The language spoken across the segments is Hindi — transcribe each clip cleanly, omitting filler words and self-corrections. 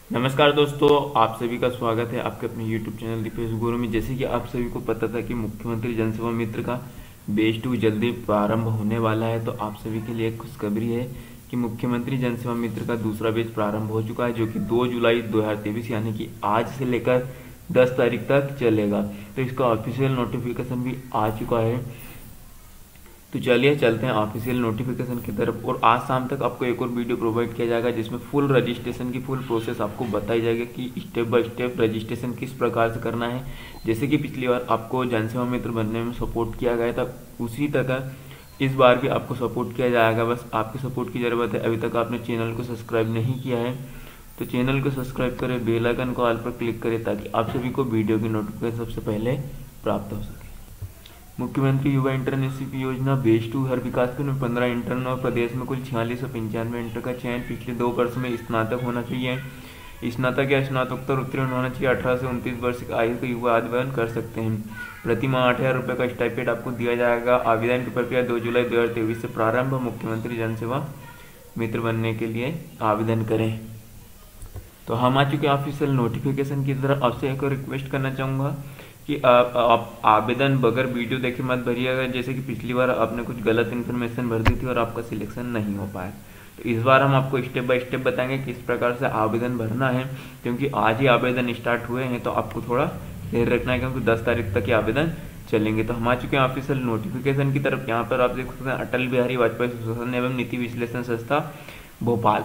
नमस्कार दोस्तों, आप सभी का स्वागत है आपके अपने YouTube चैनल दीपेश गुरु में। जैसे कि आप सभी को पता था कि मुख्यमंत्री जनसेवा मित्र का बैच 2 जल्दी प्रारंभ होने वाला है, तो आप सभी के लिए एक खुशखबरी है कि मुख्यमंत्री जनसेवा मित्र का दूसरा बैच प्रारंभ हो चुका है, जो कि 2 जुलाई 2023 यानी कि आज से लेकर 10 तारीख तक चलेगा। तो इसका ऑफिशियल नोटिफिकेशन भी आ चुका है। तो चलिए चलते हैं ऑफिशियल नोटिफिकेशन की तरफ। और आज शाम तक आपको एक और वीडियो प्रोवाइड किया जाएगा जिसमें फुल रजिस्ट्रेशन की फुल प्रोसेस आपको बताई जाएगी कि स्टेप बाय स्टेप रजिस्ट्रेशन किस प्रकार से करना है। जैसे कि पिछली बार आपको जनसेवा मित्र बनने में सपोर्ट किया गया था, उसी तरह इस बार भी आपको सपोर्ट किया जाएगा। बस आपके सपोर्ट की ज़रूरत है। अभी तक आपने चैनल को सब्सक्राइब नहीं किया है तो चैनल को सब्सक्राइब करें, बेल आइकन को ऑल पर क्लिक करें ताकि आप सभी को वीडियो की नोटिफिकेशन सबसे पहले प्राप्त हो सके। मुख्यमंत्री युवा इंटर्नशिप योजना बैच 2 हर विकासखंड में 15 इंटर्न और प्रदेश में कुल 4695 इंटर का चयन पिछले 2 वर्ष में स्नातक होना चाहिए। स्नातक या स्नातकोत्तर उत्तीर्ण होना चाहिए। 18 से 29 वर्ष की आयु के युवा आवेदन कर सकते हैं। प्रति माह 8000 रुपये का स्टाइपेंड आपको दिया जाएगा। आवेदन की प्रक्रिया 2 जुलाई 2023 से प्रारंभ। मुख्यमंत्री जनसेवा मित्र बनने के लिए आवेदन करें। तो हम आ चुके ऑफिशियल नोटिफिकेशन की तरफ। आपसे एक और रिक्वेस्ट करना चाहूँगा कि आप आवेदन बगैर वीडियो देखे मत भरिएगा। जैसे कि पिछली बार आपने कुछ गलत इन्फॉर्मेशन भर दी थी और आपका सिलेक्शन नहीं हो पाया। तो इस बार हम आपको स्टेप बाय स्टेप बताएंगे किस प्रकार से आवेदन भरना है, क्योंकि आज ही आवेदन स्टार्ट हुए हैं तो आपको थोड़ा देर रखना है, क्योंकि 10 तारीख तक ये आवेदन चलेंगे। तो हम आ चुके हैं ऑफिशियल नोटिफिकेशन की तरफ। यहाँ पर आप देख सकते हैं अटल बिहारी वाजपेयी सुशासन एवं नीति विश्लेषण संस्था भोपाल।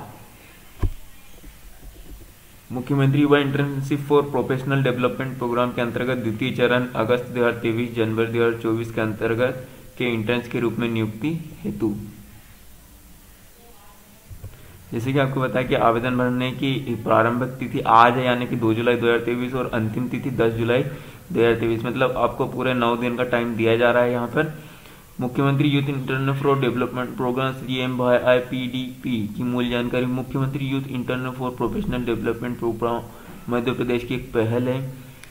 मुख्यमंत्री युवा internship for professional development program के अंतर्गत द्वितीय चरण अगस्त 2023 जनवरी 2024 के अंतर्गत के इंटर्न्स के रूप में नियुक्ति हेतु। जैसे कि आपको बताया कि आवेदन भरने की प्रारंभिक तिथि आज है यानी कि 2 जुलाई 2023 और अंतिम तिथि 10 जुलाई 2023, मतलब आपको पूरे 9 दिन का टाइम दिया जा रहा है। यहाँ पर मुख्यमंत्री youth intern for development program CMYIPDP की मूल जानकारी। मुख्यमंत्री youth intern for professional development program Madhya Pradesh की एक पहल है।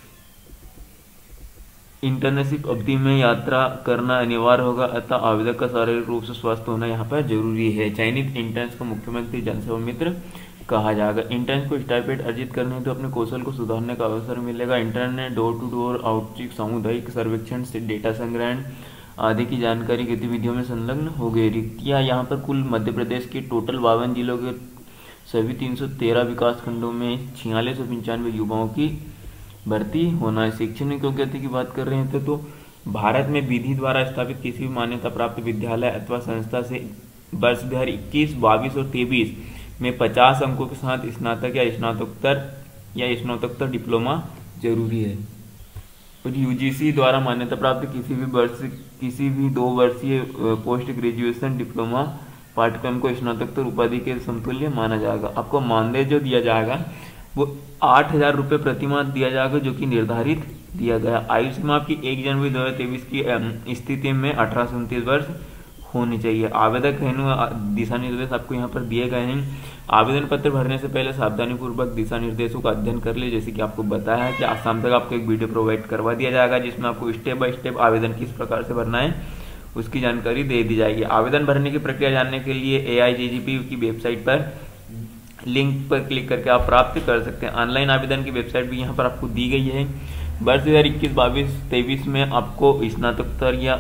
इंटर्नशिप अवधि में यात्रा करना अनिवार्य होगा, अतः आवेदक का शारीरिक रूप से स्वस्थ होना यहाँ पर जरूरी है। चयनित इंटर्न्स को मुख्यमंत्री जनसेवा मित्र कहा जाएगा। इंटर्न्स को स्टाइपेंड अर्जित करने हेतु अपने कौशल को सुधारने का अवसर मिलेगा। इंटर्न ने डोर टू डोर आउटरीच, सामुदायिक सर्वेक्षण से डेटा संग्रहण आदि की जानकारी गतिविधियों में संलग्न हो गई। रिक्तियाँ यहाँ पर कुल मध्य प्रदेश के टोटल 52 जिलों के सभी 313 विकास खंडों में 4695 युवाओं की भर्ती होना है। शैक्षणिक योग्यता की बात कर रहे हैं तो भारत में विधि द्वारा स्थापित किसी भी मान्यता प्राप्त विद्यालय अथवा संस्था से वर्ष 2021, 22 और 23 में 50 अंकों के साथ स्नातक या स्नातकोत्तर डिप्लोमा जरूरी है। और UGC द्वारा मान्यता प्राप्त किसी भी 2 वर्षीय पोस्ट ग्रेजुएशन डिप्लोमा पाठ्यक्रम को स्नातकोत्तर उपाधि के समतुल्य माना जाएगा। आपको मानदेय जो दिया जाएगा वो 8000 रुपये प्रति माह दिया जाएगा, जो कि निर्धारित दिया गया। आयु सीमा आपकी 1 जनवरी 2023 की स्थिति में 18 से 29 वर्ष होनी चाहिए। आवेदक हेतु दिशा निर्देश आपको यहाँ पर दिए गए हैं। आवेदन पत्र भरने से पहले सावधानी पूर्वक दिशा निर्देशों का अध्ययन कर ले। जैसे कि आपको बताया है कि आज शाम तक आपको एक वीडियो प्रोवाइड करवा दिया जाएगा जिसमें आपको स्टेप बाय स्टेप आवेदन किस प्रकार से भरना है उसकी जानकारी दे दी जाएगी। आवेदन भरने की प्रक्रिया जानने के लिए AIGGP की वेबसाइट पर लिंक पर क्लिक करके आप प्राप्त कर सकते हैं। ऑनलाइन आवेदन की वेबसाइट भी यहाँ पर आपको दी गई है। वर्ष 2021, 22, 23 में आपको स्नातकोत्तर या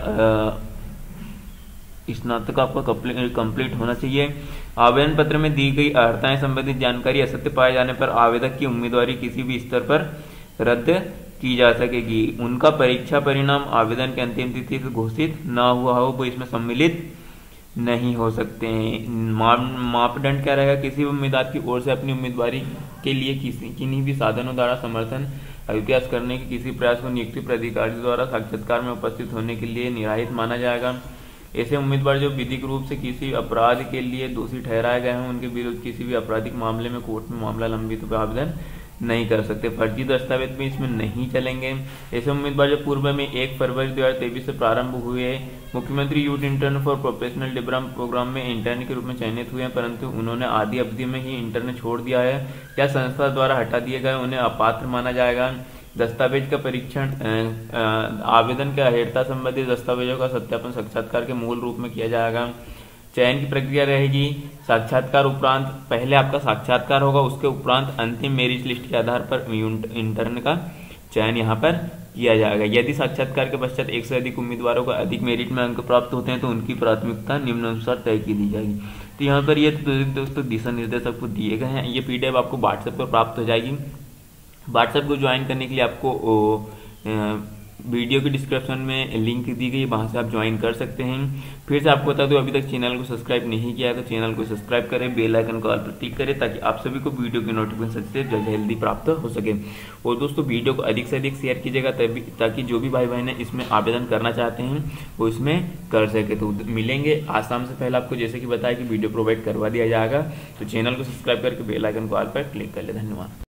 स्नातक आपका कंप्लीट होना चाहिए। आवेदन पत्र में दी गई अर्हताएं संबंधित जानकारी असत्य पाए जाने पर आवेदक की उम्मीदवारी किसी भी स्तर पर रद्द की जा सकेगी। उनका परीक्षा परिणाम आवेदन की अंतिम तिथि से घोषित न हुआ हो वो इसमें सम्मिलित नहीं हो सकते हैं। मापदंड क्या रहेगा? किसी भी उम्मीदवार की ओर से अपनी उम्मीदवारी के लिए किन्हीं भी साधनों द्वारा समर्थन अभ्यास करने के किसी प्रयास को नियुक्ति प्राधिकारी द्वारा साक्षात्कार में उपस्थित होने के लिए निराहित माना जाएगा। ऐसे उम्मीदवार जो विधिक रूप से किसी अपराध के लिए दोषी ठहराए गए हैं उनके विरुद्ध किसी भी आपराधिक मामले में कोर्ट में मामला लंबित पर आवेदन नहीं कर सकते। फर्जी दस्तावेज भी इसमें नहीं चलेंगे। ऐसे उम्मीदवार जो पूर्व में 1 फरवरी 2023 से प्रारंभ हुए मुख्यमंत्री youth intern for professional development program में इंटर्न के रूप में चयनित हुए हैं, परंतु उन्होंने आधी अवधि में ही इंटर्न छोड़ दिया है या संस्था द्वारा हटा दिए गए, उन्हें अपात्र माना जाएगा। दस्तावेज का परीक्षण आवेदन के अहेड़ता संबंधी दस्तावेजों का सत्यापन साक्षात्कार के मूल रूप में किया जाएगा। चयन की प्रक्रिया रहेगी साक्षात्कार उपरांत, पहले आपका साक्षात्कार होगा, उसके उपरांत अंतिम मेरिट लिस्ट के आधार पर इंटर्न का चयन यहाँ पर किया जाएगा। यदि साक्षात्कार के पश्चात एक से अधिक उम्मीदवारों को अधिक मेरिट में अंक प्राप्त होते हैं तो उनकी प्राथमिकता निम्नानुसार तय की दी जाएगी। तो यहाँ पर ये दोस्तों दिशा निर्देश आपको दिए गए हैं। ये PDF आपको व्हाट्सएप पर प्राप्त हो जाएगी। व्हाट्सएप को ज्वाइन करने के लिए आपको वीडियो के डिस्क्रिप्शन में लिंक दी गई, वहां से आप ज्वाइन कर सकते हैं। फिर से आपको बता दूं, अभी तक चैनल को सब्सक्राइब नहीं किया है तो चैनल को सब्सक्राइब करें, बेल आइकन को ऑल पर क्लिक करें ताकि आप सभी को वीडियो की नोटिफिकेशन सबसे जल्दी प्राप्त हो सके। और दोस्तों वीडियो को अधिक से अधिक शेयर कीजिएगा ताकि जो भी भाई बहन है इसमें आवेदन करना चाहते हैं वो इसमें कर सके। तो मिलेंगे आज शाम से पहले, आपको जैसे कि बताया कि वीडियो प्रोवाइड करवा दिया जाएगा। तो चैनल को सब्सक्राइब करके बेल आइकन को ऑल पर क्लिक कर ले। धन्यवाद।